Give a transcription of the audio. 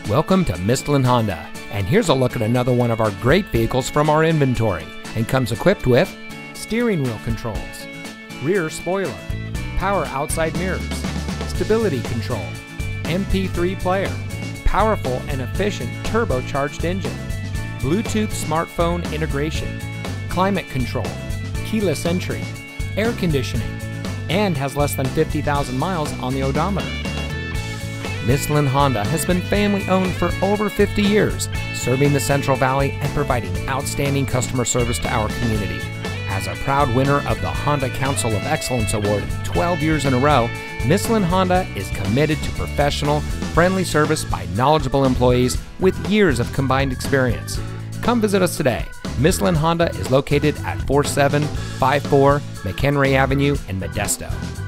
Welcome to Michelin Honda, and here's a look at another one of our great vehicles from our inventory, and comes equipped with steering wheel controls, rear spoiler, power outside mirrors, stability control, MP3 player, powerful and efficient turbocharged engine, Bluetooth smartphone integration, climate control, keyless entry, air conditioning, and has less than 50,000 miles on the odometer. Michelin Honda has been family-owned for over 50 years, serving the Central Valley and providing outstanding customer service to our community. As a proud winner of the Honda Council of Excellence Award 12 years in a row, Michelin Honda is committed to professional, friendly service by knowledgeable employees with years of combined experience. Come visit us today. Michelin Honda is located at 4754 McHenry Avenue in Modesto.